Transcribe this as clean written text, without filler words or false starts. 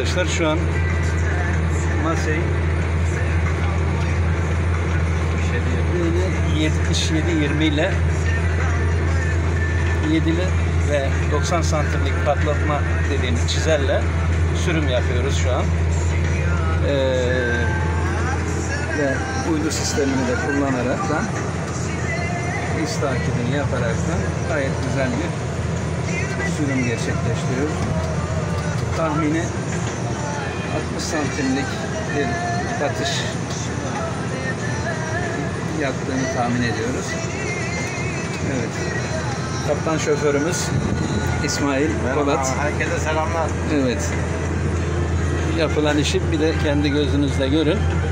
arkadaşlar. Şu an Massey 77-20 ile 7'li ve 90 santimlik patlatma dediğimiz çizerle sürüm yapıyoruz şu an. Ve uydu sistemini de kullanarak da iz takibini yaparak da gayet güzel bir sürüm gerçekleştiriyoruz. Tahmini 60 santimlik bir batış yaptığını tahmin ediyoruz. Evet. Kaptan şoförümüz İsmail Polat. Herkese selamlar. Evet. Yapılan işi bir de kendi gözünüzle görün.